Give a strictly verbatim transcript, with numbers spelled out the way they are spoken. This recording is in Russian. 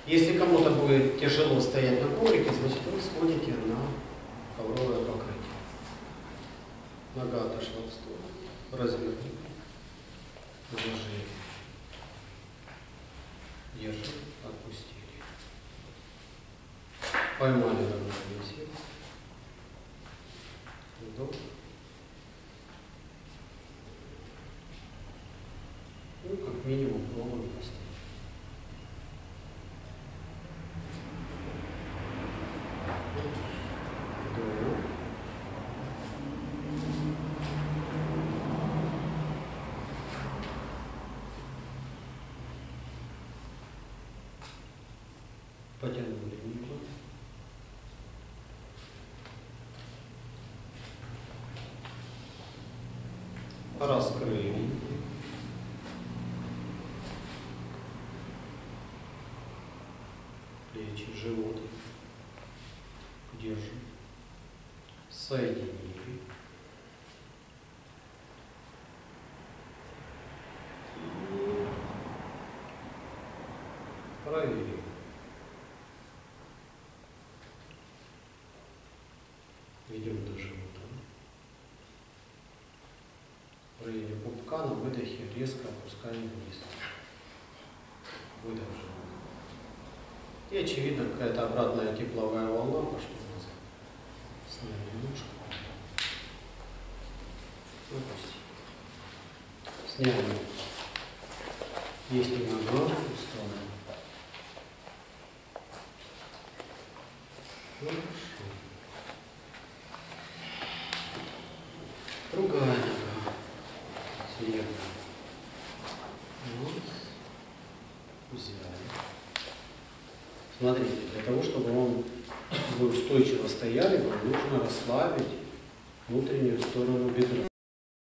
Если кому-то будет тяжело стоять на коврике, значит вы сходите на ковровое покрытие. Нога отошла в сторону, разверни, положили, держи, отпустили. Поймали равновесие. Вдох. Ну, как минимум, пробуем поставить. Потянули ниже. Раскрыли. Плечи, живот. Держим. Соединили. Проверим. Идем до живота. В районе пупка на выдохе резко опускаем вниз. Выдох живота. И очевидно какая-то обратная тепловая волна пошла назад. Сняли немножко. Выпустили. Сняли. Есть нога, устала. Хорошо. Другая нога. Слева. Вот. Взяли. Смотрите, для того, чтобы он, вы устойчиво стояли, вам нужно расслабить внутреннюю сторону бедра.